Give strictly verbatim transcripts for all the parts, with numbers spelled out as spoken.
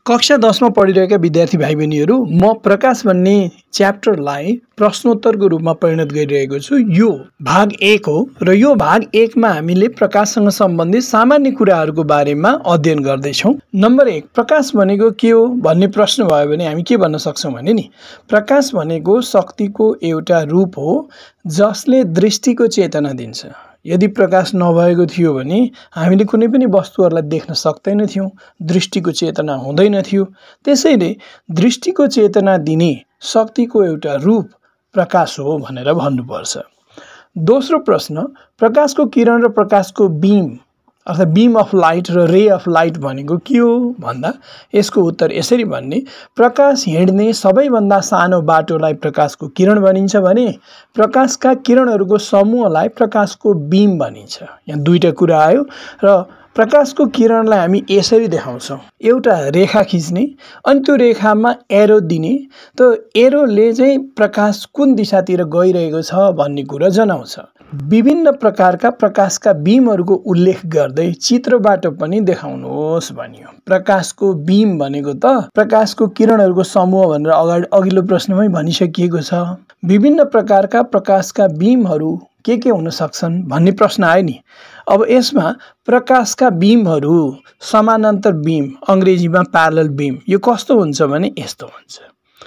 कक्षा दस में पढिरहेका विद्यार्थी भाइ बहिनीहरू म प्रकाश भन्ने च्याप्टरलाई प्रश्नोत्तरको रूपमा परिणत गरिरहेको छु। यो भाग एक हो र यो भाग एक मा हामीले प्रकाशसँग सम्बन्धित सामान्य कुराहरूको बारेमा अध्ययन गर्दैछौँ। नम्बर एक, प्रकाश भनेको के हो भन्ने प्रश्न भयो भने हामी के भन्न सक्छौँ भने नि प्रकाश भनेको शक्तिको एउटा रूप हो जसले दृष्टिको चेतना दिन्छ। यदि प्रकाश नभएको थियो भने हामीले कुनै पनि वस्तुहरूलाई देख्न सक्दैनथ्यौँ, दृष्टिको चेतना हुँदैन थियो। त्यसैले दृष्टिको चेतना दिने शक्तिको एउटा रूप प्रकाश हो भनेर भन्नुपर्छ। दोस्रो प्रश्न, प्रकाशको किरण र प्रकाशको बीम अर्थात् बीम अफ लाइट र रे अफ लाइट भनेको के हो भन्दा यसको उत्तर यसरी भन्ने, प्रकाश हिँड्ने सबैभन्दा सानो बाटोलाई प्रकाशको किरण भनिन्छ भने प्रकाशका किरणहरूको समूहलाई प्रकाशको बीम भनिन्छ। यहाँ दुईटा कुरा आयो र प्रकाशको किरणलाई हामी यसरी देखाउँछौँ, एउटा रेखा खिच्ने अनि त्यो रेखामा एरो दिने, त्यो एरोले चाहिँ प्रकाश कुन दिशातिर गइरहेको छ भन्ने कुरा जनाउँछ। विभिन्न प्रकारका प्रकाशका बीमहरूको उल्लेख गर्दै चित्रबाट पनि देखाउनुहोस् भनियो। प्रकाशको बीम भनेको त प्रकाशको किरणहरूको समूह भनेर अगाडि अघिल्लो प्रश्नमै भनिसकिएको छ। विभिन्न प्रकारका प्रकाशका बीमहरू के के हुन सक्छन् भन्ने प्रश्न आयो नि। अब यसमा प्रकाशका बीमहरू समानान्तर बीम, अङ्ग्रेजीमा प्यारलल बीम, यो कस्तो हुन्छ भने यस्तो हुन्छ।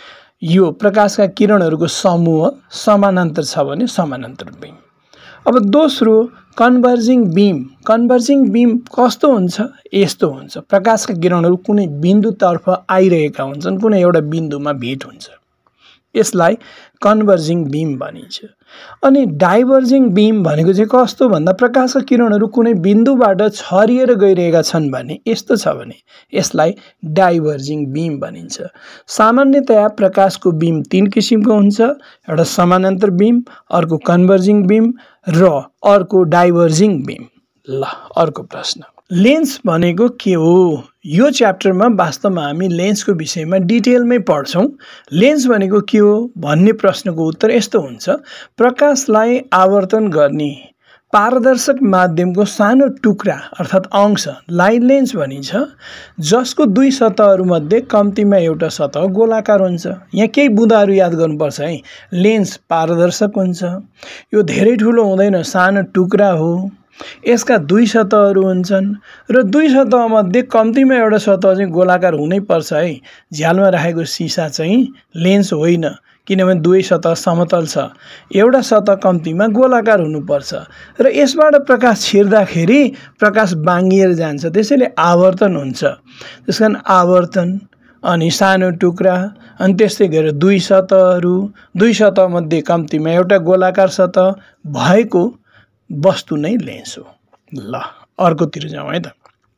यो प्रकाशका किरणहरूको समूह समानान्तर छ भने समानान्तर बीम। अब दोस्रो, कन्भर्जिङ बीम। कन्भर्जिङ बीम कस्तो हुन्छ? यस्तो हुन्छ। प्रकाशका किरणहरू कुनै बिन्दुतर्फ आइरहेका हुन्छन्, कुनै एउटा बिन्दुमा भेट हुन्छ, यसलाई कन्भर्जिङ बीम भनिन्छ। अनि डाइभर्जिङ बीम भनेको चाहिँ कस्तो भन्दा प्रकाशका किरणहरू कुनै बिन्दुबाट छरिएर गइरहेका छन् भने यस्तो छ भने यसलाई डाइभर्जिङ बीम भनिन्छ। सामान्यतया प्रकाशको बीम तीन किसिमको हुन्छ, एउटा समानान्तर बीम, अर्को कन्भर्जिङ बीम र अर्को डाइभर्जिङ बीम। ल अर्को प्रश्न, लेन्स भनेको के हो? यो च्याप्टरमा वास्तवमा हामी लेन्सको विषयमा डिटेलमै पढ्छौँ। लेन्स भनेको के हो भन्ने प्रश्नको उत्तर यस्तो हुन्छ, प्रकाशलाई आवर्तन गर्ने पारदर्शक माध्यमको सानो टुक्रा अर्थात् अंशलाई लेन्स भनिन्छ, जसको दुई सतहहरूमध्ये कम्तीमा एउटा सतह गोलाकार हुन्छ। यहाँ केही बुँदाहरू याद गर्नुपर्छ है। लेन्स पारदर्शक हुन्छ, यो धेरै ठुलो हुँदैन, सानो टुक्रा हो, यसका दुई सतहहरू हुन्छन् र दुई सतहमध्ये कम्तीमा एउटा सतह चाहिँ गोलाकार हुनै पर्छ है। झ्यालमा राखेको सिसा चाहिँ लेन्स होइन, किनभने दुवै सतह समतल छ, एउटा सतह कम्तीमा गोलाकार हुनुपर्छ र यसबाट प्रकाश छिर्दाखेरि प्रकाश बाङ्गिएर जान्छ, त्यसैले आवर्तन हुन्छ। त्यसकारण आवर्तन अनि सानो टुक्रा अनि त्यस्तै गरेर दुई सतहहरू, दुई सतहमध्ये कम्तीमा एउटा गोलाकार सतह भएको वस्तु नै लेन्स हो। ल अर्कोतिर जाउँ है त।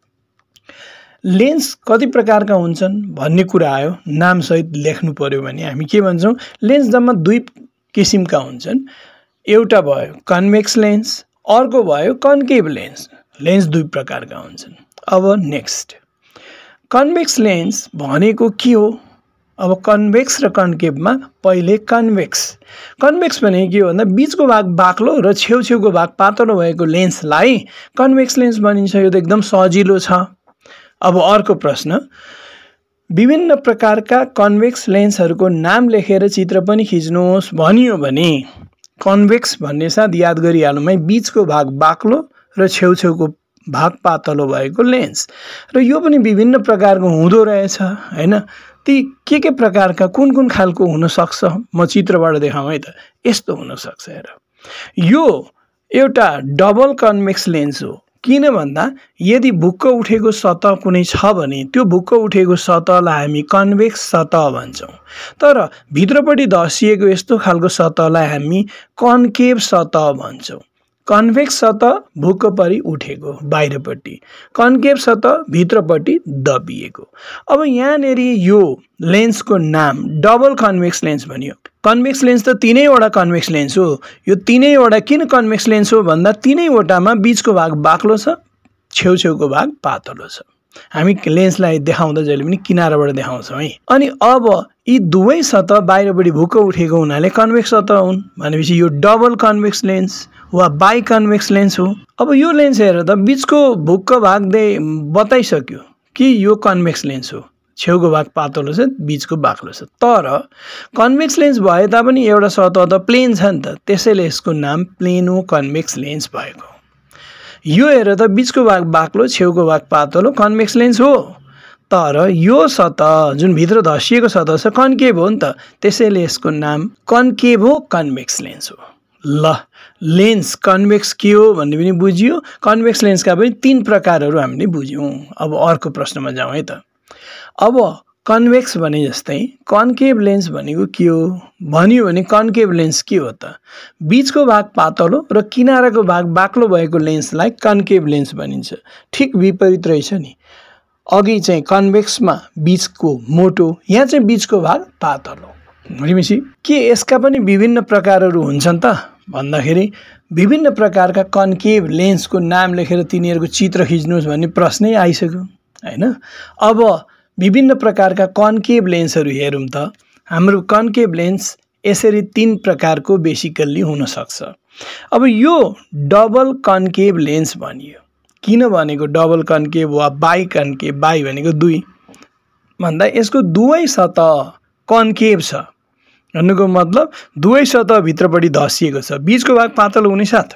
लेन्स कति प्रकारका हुन्छन् भन्ने कुरा आयो, नामसहित लेख्नु पर्यो भने हामी के भन्छौँ? लेन्स जम्मा दुई किसिमका हुन्छन्, एउटा भयो कन्भेक्स लेन्स, अर्को भयो कन्केभ लेन्स। लेन्स दुई प्रकारका हुन्छन्। अब नेक्स्ट, कन्भेक्स लेन्स भनेको के हो? अब कन्भेक्स र कन्केभमा पहिले कन्भेक्स। कन्भेक्स भनेको के हो भन्दा बिचको भाग बाक्लो र छेउछेउको भाग पातलो भएको लेन्सलाई कन्भेक्स लेन्स भनिन्छ। यो त एकदम सजिलो छ। अब अर्को प्रश्न, विभिन्न प्रकारका कन्भेक्स लेन्सहरूको नाम लेखेर चित्र पनि खिच्नुहोस् भनियो भने कन्भेक्स भन्ने साथ याद गरिहालौँ है, बिचको भाग बाक्लो र छेउछेउको भाग पातलो भएको लेन्स। र यो पनि विभिन्न प्रकारको हुँदो रहेछ हैन। ती के के प्रकारका कुन कुन खालको हुन सक्छ म चित्रबाट देखाउँ है त। यस्तो हुन सक्छ हेर, यो एउटा डबल कन्भेक्स लेन्स हो। किन भन्दा यदि भुक्क उठेको सतह कुनै छ भने त्यो भुक्क उठेको सतहलाई हामी कन्भेक्स सतह भन्छौँ, तर भित्रपट्टि धसिएको यस्तो खालको सतहलाई हामी कन्केभ सतह भन्छौँ। कन्भेक्स सतह भुक्क परि उठेको बाहिरपट्टि, कन्केभ सतह भित्रपट्टि दबिएको। अब यहाँनिर यो लेन्सको नाम डबल कन्भेक्स लेन्स भनियो। कन्भेक्स लेन्स त तीनैवटा कन्भेक्स लेन्स हो। यो तीनैवटा किन कन्भेक्स लेन्स हो भन्दा तीनैवटामा बिचको भाग बाक्लो छ, छेउछेउको भाग पातलो छ। हामी लेन्सलाई देखाउँदा जहिले पनि किनाराबाट देखाउँछौँ है। अनि अब यी दुवै सतह बाहिरपट्टि भुक्क उठेको हुनाले कन्भेक्स सतह हुन् भनेपछि यो डबल कन्भेक्स लेन्स वा बाई कन्भेक्स लेन्स हो। अब यो लेन्स हेर त बिचको भुक्क भाग दे बताइसक्यो कि यो कन्भेक्स लेन्स हो। छेउको भाग पातलो छ, बीचको बाक्लो छ। तर कन्भेक्स लेन्स भए तापनि एउटा सतह त प्लेन छ नि त, त्यसैले यसको नाम प्लेनो कन्भेक्स लेन्स भएको। यो हेर त बीचको भाग बाक्लो, छेउको भाग पातलो, कन्भेक्स लेन्स हो। तर यो सतह जुन भित्र धसिएको सतह छ कन्केभ हो नि त, त्यसैले यसको नाम कन्केभो कन्भेक्स लेन्स हो। ल लेन्स कन्भेक्स के हो भन्ने पनि बुझियो, कन्भेक्स लेन्सका पनि तीन प्रकारहरू हामीले बुझ्यौँ। अब अर्को प्रश्नमा जाउँ है त। अब कन्भेक्स भने जस्तै कन्केभ लेन्स भनेको के हो भनियो भने कन्केभ लेन्स के हो त, बीचको भाग पातलो र किनाराको भाग बाक्लो भएको लेन्सलाई कन्केभ लेन्स भनिन्छ। ठिक विपरीत रहेछ नि, अघि चाहिँ कन्भेक्समा बीचको मोटो, यहाँ चाहिँ बीचको भाग पातलो। भनेपछि के यसका पनि विभिन्न प्रकारहरू हुन्छन् त भन्दाखेरि विभिन्न प्रकारका कन्केभ लेन्सको नाम लेखेर तिनीहरूको चित्र खिच्नुहोस् भन्ने प्रश्नै आइसक्यो हैन। अब विभिन्न प्रकारका कन्केभ लेन्सहरू हेरौँ त। हाम्रो कन्केभ लेन्स यसरी तीन प्रकारको बेसिकल्ली हुन सक्छ। अब यो डबल कन्केभ लेन्स भनियो, किन भनेको डबल कन्केभ वा बाई कन्केभ, बाई भनेको दुई भन्दा यसको दुवै सतह कन्केभ छ भन्नुको मतलब दुवै सतह भित्रपट्टि धसिएको छ। बीचको भाग पातलो हुने साथ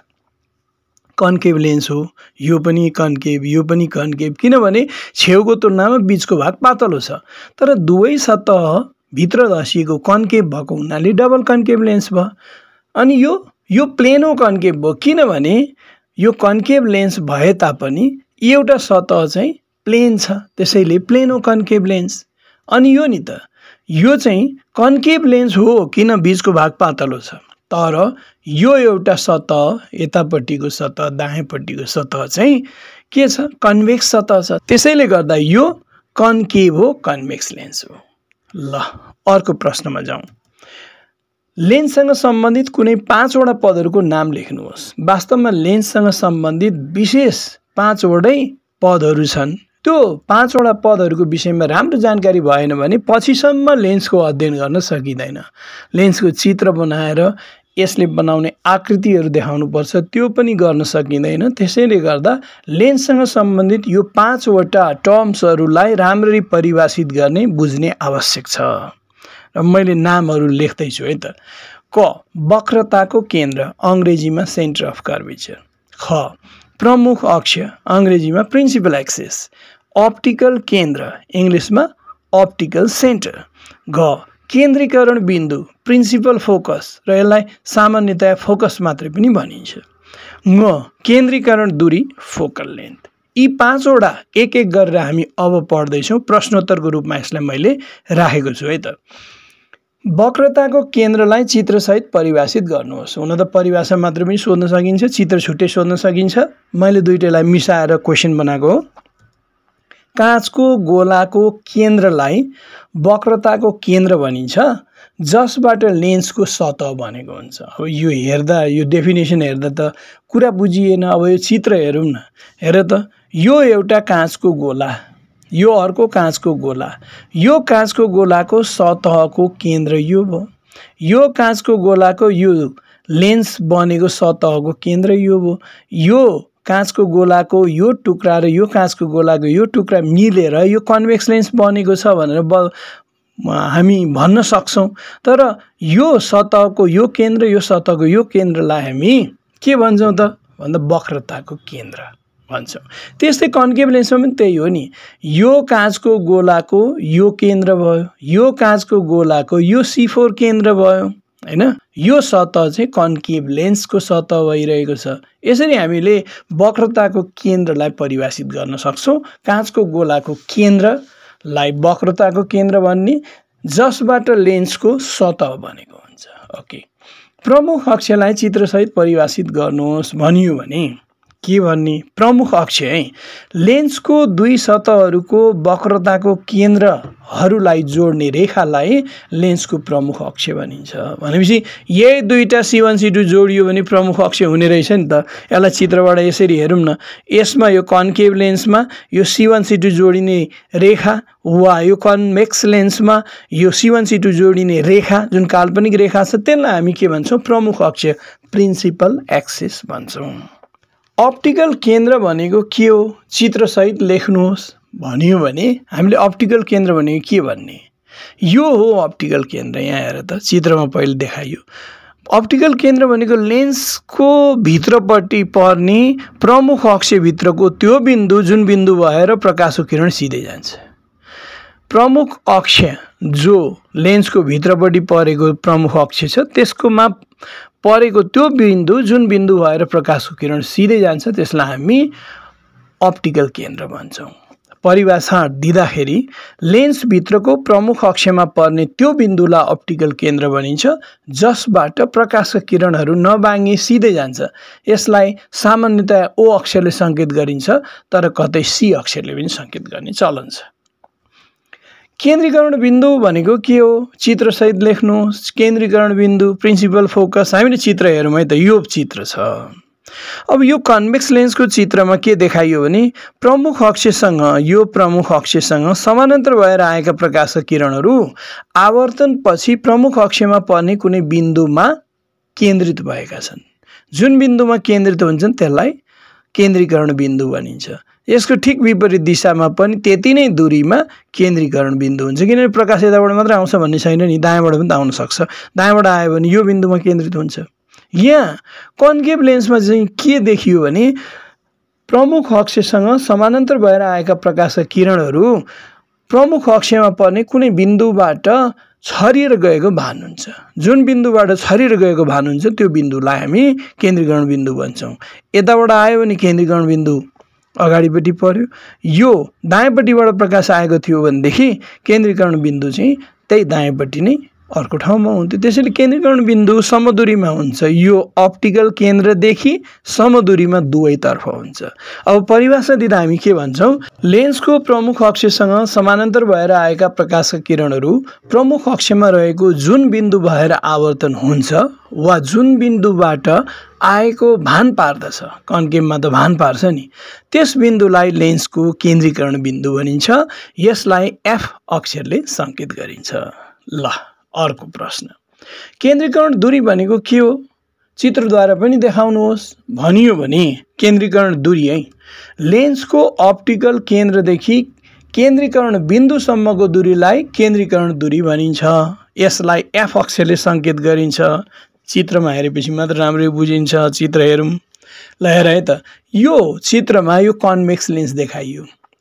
कन्केभ लेन्स हो, यो पनि कन्केभ, यो पनि कन्केभ, किनभने छेउको तुलनामा बीचको भाग पातलो छ। तर दुवै सतह भित्र धसिएको कन्केभ भएको हुनाले डबल कन्केभ लेन्स भयो। अनि यो यो प्लेनो कन्केभ भयो, किनभने यो कन्केभ लेन्स भए तापनि एउटा सतह चाहिँ प्लेन छ, त्यसैले प्लेनो कन्केभ लेन्स। अनि यो नि त यो चाहिँ कन्केभ लेन्स हो, किन बीचको भाग पातलो छ। तर यो एउटा सतह, यतापट्टिको सतह, दायाँपट्टिको सतह चाहिँ के छ, कन्भेक्स सतह छ, त्यसैले गर्दा यो कन्केभ हो कन्भेक्स लेन्स हो। ल अर्को प्रश्नमा जाउँ। लेन्ससँग सम्बन्धित कुनै पाँचवटा पदहरूको नाम लेख्नुहोस्। वास्तवमा लेन्ससँग सम्बन्धित विशेष पाँचवटै पदहरू छन्। त्यो पाँचवटा पदहरूको विषयमा राम्रो जानकारी भएन भने पछिसम्म लेन्सको अध्ययन गर्न सकिँदैन। लेन्सको चित्र बनाएर यसले बनाउने आकृतिहरू देखाउनुपर्छ, त्यो पनि गर्न सकिँदैन। त्यसैले गर्दा लेन्ससँग सम्बन्धित यो पाँचवटा टर्म्सहरूलाई राम्ररी परिभाषित गर्ने बुझ्ने आवश्यक छ। र मैले नामहरू लेख्दैछु है त। क वक्रताको केन्द्र, अङ्ग्रेजीमा सेन्टर अफ कर्वेचर। ख प्रमुख अक्ष, अङ्ग्रेजीमा प्रिन्सिपल एक्सिस। अप्टिकल केन्द्र, इङ्ग्लिसमा अप्टिकल सेन्टर। घ केन्द्रीकरण बिन्दु, प्रिन्सिपल फोकस, र यसलाई सामान्यतया फोकस मात्रै पनि भनिन्छ। ङ केन्द्रीकरण दूरी, फोकल लेन्थ। यी पाँचवटा एक एक गरेर हामी अब पढ्दैछौँ। प्रश्नोत्तरको रूपमा यसलाई मैले राखेको छु है त। वक्रताको केन्द्रलाई चित्रसहित परिभाषित गर्नुहोस्। हुन त परिभाषा मात्र पनि सोध्न सकिन्छ, चित्र छुट्टै सोध्न सकिन्छ। मैले दुईटैलाई मिसाएर क्वेसन बनाएको हो। काँचको गोलाको केन्द्रलाई वक्रताको केन्द्र भनिन्छ, जसबाट लेन्सको सतह बनेको हुन्छ। अब यो हेर्दा, यो डेफिनेसन हेर्दा त कुरा बुझिएन। अब यो चित्र हेरौँ न। हेर त, यो एउटा काँचको गोला, यो अर्को काँचको गोला, यो काँचको गोलाको सतहको केन्द्र यो भयो। यो काँचको गोलाको यो लेन्स बनेको सतहको केन्द्र यो भयो। यो काँचको गोलाको यो टुक्रा र यो काँचको गोलाको यो टुक्रा मिलेर यो कन्भेक्स लेन्स बनेको छ भनेर ब हामी भन्न सक्छौँ। तर यो सतहको यो केन्द्र, यो सतहको यो केन्द्रलाई हामी के भन्छौँ त भन्दा वक्रताको केन्द्र भन्छौँ। त्यस्तै कन्केभ लेन्समा पनि त्यही हो नि। यो काँचको गोलाको यो केन्द्र भयो, यो काँचको गोलाको यो सी फोर केन्द्र भयो हैन। यो सतह चाहिँ कन्केभ लेन्सको सतह भइरहेको छ। यसरी हामीले वक्रताको केन्द्रलाई परिभाषित गर्न सक्छौँ। काँचको गोलाको केन्द्रलाई वक्रताको केन्द्र भन्ने, जसबाट लेन्सको सतह बनेको हुन्छ। ओके, प्रमुख अक्षलाई चित्रसहित परिभाषित गर्नुहोस् भनियो भने के भन्ने, प्रमुख अक्ष है लेन्सको दुई सतहहरूको वक्रताको केन्द्रहरूलाई जोड्ने रेखालाई लेन्सको प्रमुख अक्ष भनिन्छ। भनेपछि यही दुईटा सी वान सी टू जोडियो भने प्रमुख अक्ष हुने रहेछ नि त। यसलाई चित्रबाट यसरी हेरौँ न। यसमा यो कन्केभ लेन्समा यो सी वान सी टू जोडिने रेखा, वा यो कन्भेक्स लेन्समा यो सी वान सी टू जोडिने रेखा जुन काल्पनिक रेखा छ, त्यसलाई हामी के भन्छौँ, प्रमुख अक्ष, प्रिन्सिपल एक्सिस भन्छौँ। अप्टिकल केन्द्र भनेको के हो, चित्रसहित लेख्नुहोस् भनियो भने हामीले अप्टिकल केन्द्र भनेको के भन्ने? यो हो अप्टिकल केन्द्र। यहाँ हेर त चित्रमा पहिले देखाइयो। अप्टिकल केन्द्र भनेको लेन्सको भित्रपट्टि पर्ने प्रमुख अक्षभित्रको त्यो बिन्दु जुन बिन्दु भएर प्रकाशको किरण सिधै जान्छ। प्रमुख अक्ष जो लेन्सको भित्रपट्टि परेको प्रमुख अक्ष छ त्यसकोमा परेको त्यो बिन्दु जुन बिन्दु भएर प्रकाशको किरण सिधै जान्छ त्यसलाई हामी अप्टिकल केन्द्र भन्छौँ। परिभाषा दिँदाखेरि लेन्स भित्रको प्रमुख अक्षमा पर्ने त्यो बिन्दुलाई अप्टिकल केन्द्र भनिन्छ जसबाट प्रकाशका किरणहरू नबाङ्गी सिधै जान्छ। यसलाई सामान्यतया ओ अक्षरले सङ्केत गरिन्छ तर कतै सी अक्षरले पनि सङ्केत गर्ने चलन छ। केन्द्रीकरण बिन्दु भनेको के हो? चित्रसहित लेख्नुहोस्। केन्द्रीकरण बिन्दु प्रिन्सिपल फोकस हामीले चित्र हेरौँ है त। यो चित्र छ। अब यो कन्भेक्स लेन्सको चित्रमा के देखाइयो भने प्रमुख अक्षसँग यो प्रमुख अक्षसँग समानान्तर भएर आएका प्रकाशका किरणहरू आवर्तन पछि प्रमुख अक्षमा पर्ने कुनै बिन्दुमा केन्द्रित भएका छन्। जुन बिन्दुमा केन्द्रित हुन्छन् त्यसलाई केन्द्रीकरण बिन्दु भनिन्छ। यसको ठिक विपरीत दिशामा पनि त्यति नै दूरीमा केन्द्रीकरण बिन्दु हुन्छ। किनभने प्रकाश यताबाट मात्र आउँछ भन्ने छैन नि, दायाँबाट पनि त आउन सक्छ। दायाँबाट आयो भने यो बिन्दुमा केन्द्रित हुन्छ। यहाँ कन्केभ लेन्समा चाहिँ के देखियो भने प्रमुख अक्षसँग समानान्तर भएर आएका प्रकाशका किरणहरू प्रमुख अक्षमा पर्ने कुनै बिन्दुबाट छरिएर गएको भान हुन्छ। जुन बिन्दुबाट छरिएर गएको भान हुन्छ त्यो बिन्दुलाई हामी केन्द्रीकरण बिन्दु भन्छौँ। यताबाट आयो भने केन्द्रीकरण बिन्दु अगाडिपट्टि पर्यो। यो दायाँपट्टिबाट प्रकाश आएको थियो भनेदेखि केन्द्रीकरण बिन्दु चाहिँ त्यही दायाँपट्टि नै अर्को ठाउँमा हुन्थ्यो। त्यसैले केन्द्रीकरण बिन्दु समदूरीमा हुन्छ। यो अप्टिकल केन्द्रदेखि समदूरीमा दुवैतर्फ हुन्छ। अब परिभाषा दिँदा हामी के भन्छौँ? लेन्सको प्रमुख अक्षसँग समानान्तर भएर आएका प्रकाशका किरणहरू प्रमुख अक्षमा रहेको जुन बिन्दु भएर आवर्तन हुन्छ वा जुन बिन्दुबाट आएको भान पार्दछ, कन्केभमा त भान पार्छ नि, त्यस बिन्दुलाई लेन्सको केन्द्रीकरण बिन्दु भनिन्छ। यसलाई एफ अक्षरले सङ्केत गरिन्छ। ल अर्को प्रश्न, केन्द्रीकरण दूरी भनेको के हो? चित्रद्वारा पनि देखाउनुहोस्। भनियो भने केन्द्रीकरण दूरी है लेन्सको अप्टिकल केन्द्रदेखि केन्द्रीकरण बिन्दुसम्मको दूरीलाई केन्द्रीकरण दूरी भनिन्छ। यसलाई एफ अक्षरले सङ्केत गरिन्छ। चित्रमा हेरेपछि मात्र राम्ररी बुझिन्छ। चित्र हेरौँ। ल हेर है त। यो चित्रमा यो कन्भेक्स लेन्स देखाइयो।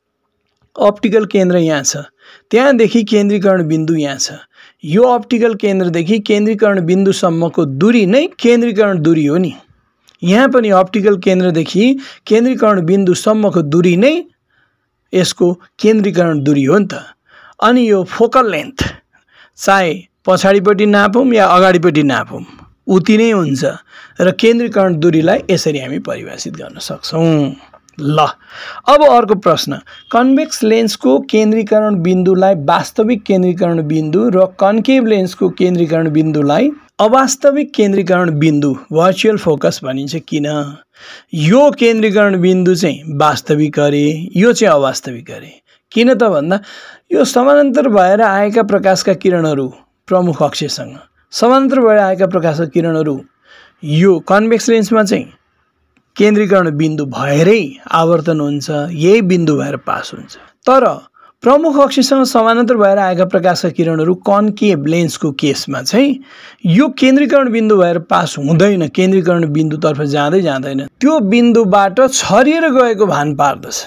अप्टिकल केन्द्र यहाँ छ, त्यहाँदेखि केन्द्रीकरण बिन्दु यहाँ छ। यो अप्टिकल केन्द्रदेखि केन्द्रीकरण बिन्दुसम्मको दूरी नै केन्द्रीकरण दूरी हो नि। यहाँ पनि अप्टिकल केन्द्रदेखि केन्द्रीकरण बिन्दुसम्मको दूरी नै यसको केन्द्रीकरण दूरी हो नि त। अनि यो फोकल लेन्थ चाहे पछाडिपट्टि नापौँ या अगाडिपट्टि नापौँ उति नै हुन्छ र केन्द्रीकरण दूरीलाई यसरी हामी परिभाषित गर्न सक्छौँ। ल अब अर्को प्रश्न, कन्भेक्स लेन्सको केन्द्रीकरण बिन्दुलाई वास्तविक केन्द्रीकरण बिन्दु र कन्केभ लेन्सको केन्द्रीकरण बिन्दुलाई अवास्तविक केन्द्रीकरण बिन्दु भर्चुअल फोकस भनिन्छ। किन? यो केन्द्रीकरण बिन्दु चाहिँ वास्तविक अरे, यो चाहिँ अवास्तविक अरे। किन त भन्दा यो समानान्तर भएर आएका प्रकाशका किरणहरू प्रमुख अक्षसँग समानान्तर भएर आएका प्रकाशका किरणहरू यो कन्भेक्स लेन्समा चाहिँ केन्द्रीकरण बिन्दु भएरै आवर्तन हुन्छ, यही बिन्दु भएर पास हुन्छ। तर प्रमुख अक्षसँग समानान्तर भएर आएका प्रकाशका किरणहरू कन्केभ लेन्सको केसमा चाहिँ यो केन्द्रीकरण बिन्दु भएर पास हुँदैन, केन्द्रीकरण बिन्दुतर्फ जाँदै जाँदैन, त्यो बिन्दुबाट छरिएर गएको भान पार्दछ।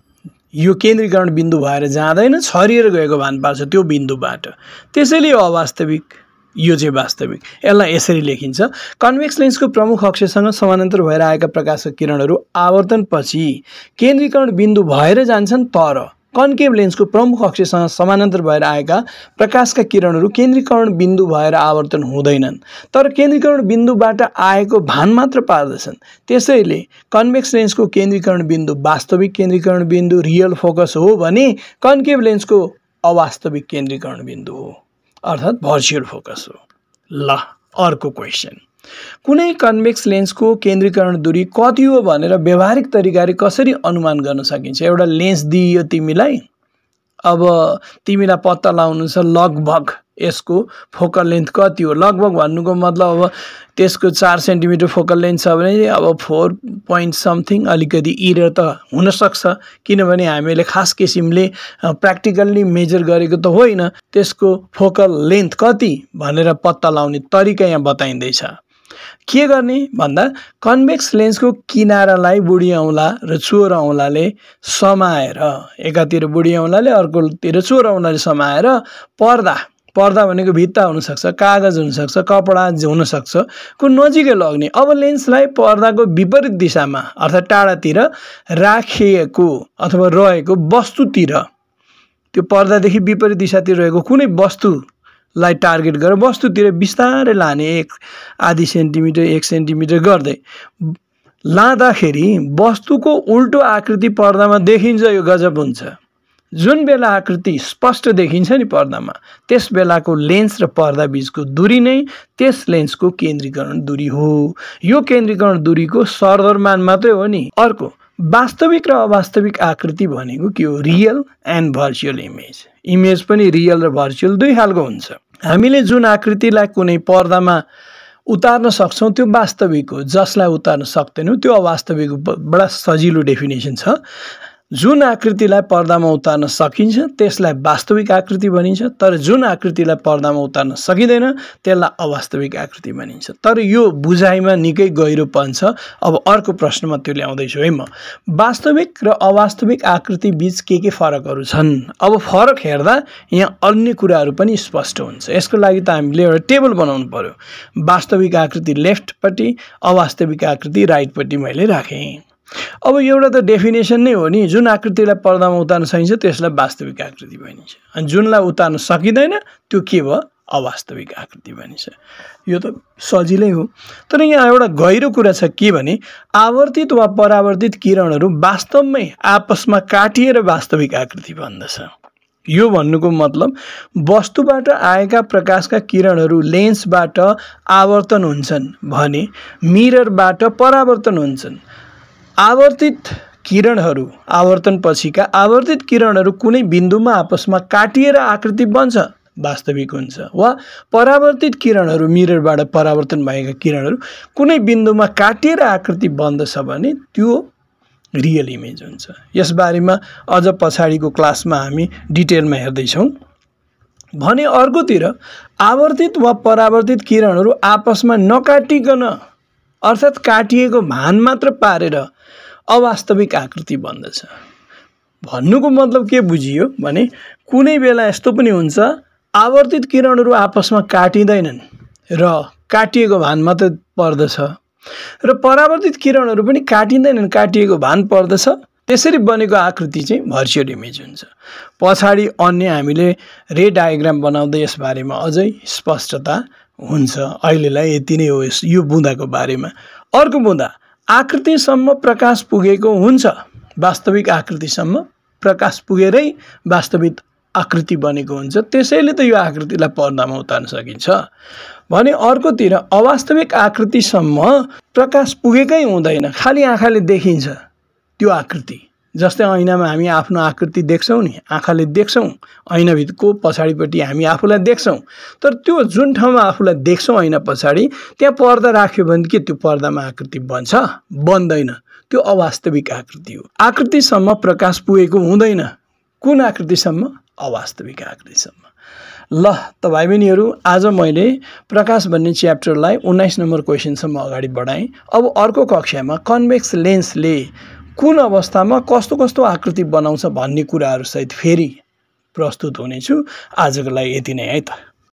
यो केन्द्रीकरण बिन्दु भएर जाँदैन, छरिएर गएको भान पार्छ त्यो बिन्दुबाट। त्यसैले यो अवास्तविक, यो चाहिँ वास्तविक। यसलाई यसरी लेखिन्छ, कन्भेक्स लेन्सको प्रमुख अक्षसँग समानान्तर भएर आएका प्रकाशका किरणहरू आवर्तनपछि केन्द्रीकरण बिन्दु भएर जान्छन्, तर कन्केभ लेन्सको प्रमुख अक्षसँग समानान्तर भएर आएका प्रकाशका किरणहरू केन्द्रीकरण बिन्दु भएर आवर्तन हुँदैनन्, तर केन्द्रीकरण बिन्दुबाट आएको भान मात्र पार्दछन्। त्यसैले कन्भेक्स लेन्सको केन्द्रीकरण बिन्दु वास्तविक केन्द्रीकरण बिन्दु रियल फोकस हो भने कन्केभ लेन्सको अवास्तविक केन्द्रीकरण बिन्दु हो, अर्थात् भर्चुअल फोकस हो। ल अर्को क्वेसन, कुनै कन्भेक्स लेन्सको केन्द्रीकरण दूरी कति हो भनेर व्यवहारिक तरिकाले कसरी अनुमान गर्न सकिन्छ? एउटा लेन्स दिइयो तिमीलाई, अब तिमीलाई पत्ता लगाउनु छ लगभग यसको फोकल लेन्थ कति हो लगभग भन्नुको मतलब अब त्यसको चार सेन्टिमिटर फोकल लेन्थ छ भने अब फोर पोइन्ट समथिङ अलिकति इरर त हुनसक्छ, किनभने हामीले खास किसिमले प्र्याक्टिकल्ली मेजर गरेको त होइन। त्यसको फोकल लेन्थ कति भनेर पत्ता लगाउने तरिका यहाँ बताइँदैछ। के गर्ने भन्दा कन्भेक्स लेन्सको किनारालाई बुढी औँला र चोर औँलाले समाएर, एकातिर बुढी औँलाले अर्कोतिर चोर औँलाले समाएर पर्दा पर्दा भनेको भित्ता हुनसक्छ, कागज हुनसक्छ, कपडा हुनसक्छ को नजिकै लग्ने। अब लेन्सलाई पर्दाको विपरीत दिशामा अर्थात् टाढातिर राखिएको अथवा रहेको वस्तुतिर, त्यो पर्दादेखि विपरीत दिशातिर रहेको कुनै वस्तुलाई टार्गेट गरेर वस्तुतिर बिस्तारै लाने, एक आधी सेन्टिमिटर एक सेन्टिमिटर गर्दै लाँदाखेरि वस्तुको उल्टो आकृति पर्दामा देखिन्छ। यो गजब हुन्छ। जुन बेला आकृति स्पष्ट देखिन्छ नि पर्दामा, त्यस बेलाको लेन्स र पर्दा बीचको दूरी नै त्यस लेन्सको केन्द्रीकरण दूरी हो। यो केन्द्रीकरण दूरीको सरदर मान मात्रै हो नि। अर्को वास्तविक र अवास्तविक आकृति भनेको के हो? Real and virtual image. Image पनि रियल र भर्चुअल दुई खालको हुन्छ। हामीले जुन आकृतिलाई कुनै पर्दामा उतार्न सक्छौँ त्यो वास्तविक हो, जसलाई उतार्न सक्दैनौँ त्यो अवास्तविक हो। बडा सजिलो डेफिनेसन छ। जुन आकृतिलाई पर्दामा उतार्न सकिन्छ त्यसलाई वास्तविक आकृति भनिन्छ, तर जुन आकृतिलाई पर्दामा उतार्न सकिँदैन त्यसलाई अवास्तविक आकृति भनिन्छ। तर यो बुझाइमा निकै गहिरोपन छ। अब अर्को प्रश्नमा त्यो ल्याउँदैछु है म। वास्तविक र अवास्तविक आकृति बीच के के फरकहरू छन्? अब फरक हेर्दा यहाँ अन्य कुराहरू पनि स्पष्ट हुन्छ। यसको लागि त हामीले एउटा टेबल बनाउनु पर्यो। वास्तविक आकृति लेफ्टपट्टि, अवास्तविक आकृति राइटपट्टि मैले राखेँ। अब एउटा त डेफिनेसन नै हो नि, जुन आकृतिलाई पर्दामा उतार्न सकिन्छ त्यसलाई वास्तविक आकृति भनिन्छ, अनि जुनलाई उतार्न सकिँदैन त्यो के भयो? अवास्तविक आकृति भनिन्छ। यो त सजिलै हो। तर यहाँ एउटा गहिरो कुरा छ के भने आवर्तित वा परावर्तित किरणहरू वास्तवमै आपसमा काटिएर वास्तविक आकृति बन्दछ। यो भन्नुको मतलब वस्तुबाट आएका प्रकाशका किरणहरू लेन्सबाट आवर्तन हुन्छन् भने मिररबाट परावर्तन हुन्छन्। आवर्तित किरणहरू, आवर्तन पछिका आवर्तित किरणहरू कुनै बिन्दुमा आपसमा काटिएर आकृति बन्छ, वास्तविक हुन्छ। वा परावर्तित किरणहरू, मिररबाट परावर्तन भएका किरणहरू कुनै बिन्दुमा काटिएर आकृति बन्दछ भने त्यो रियल इमेज हुन्छ। यसबारेमा अझ पछाडिको क्लासमा हामी डिटेलमा हेर्दैछौँ। भने अर्कोतिर आवर्तित वा परावर्तित किरणहरू आपसमा नकाटिकन अर्थात् काटिएको भान मात्र पारेर अवास्तविक आकृति बन्दछ। भन्नुको मतलब के बुझियो भने कुनै बेला यस्तो पनि हुन्छ आवर्तित किरणहरू आपसमा काटिँदैनन् र काटिएको भान मात्र पर्दछ, र परावर्तित किरणहरू पनि काटिँदैनन्, काटिएको भान पर्दछ। त्यसरी बनेको आकृति चाहिँ भर्चुअल इमेज हुन्छ। पछाडि अन्य हामीले रे डायग्राम बनाउँदै यसबारेमा अझै स्पष्टता हुन्छ। अहिलेलाई यति नै हो यो बुँदाको बारेमा। अर्को बुँदा आकृतिसम्म प्रकाश पुगेको हुन्छ। वास्तविक आकृतिसम्म प्रकाश पुगेरै वास्तविक आकृति बनेको हुन्छ। त्यसैले त यो आकृतिलाई पर्दामा उतार्न सकिन्छ भने अर्कोतिर अवास्तविक आकृतिसम्म प्रकाश पुगेकै हुँदैन, खालि आँखाले देखिन्छ त्यो आकृति। जस्तै ऐनामा हामी आफ्नो आकृति देख्छौँ नि, आँखाले देख्छौँ, ऐनाभित्रको पछाडिपट्टि हामी आफूलाई देख्छौँ, तर त्यो जुन ठाउँमा आफूलाई देख्छौँ ऐना पछाडि त्यहाँ पर्दा राख्यो भने के त्यो पर्दामा आकृति बन्छ? बन्दैन। त्यो अवास्तविक आकृति हो। आकृतिसम्म प्रकाश पुगेको हुँदैन। कुन आकृतिसम्म? अवास्तविक आकृतिसम्म। ल त भाइ बहिनीहरू, आज मैले प्रकाश भन्ने च्याप्टरलाई उन्नाइस नम्बर क्वेसनसम्म अगाडि बढाएँ। अब अर्को कक्षामा कन्भेक्स लेन्सले कुन अवस्थामा कस्तो कस्तो आकृति बनाउँछ भन्ने कुराहरूसहित फेरि प्रस्तुत हुनेछु। आजको लागि यति नै है त।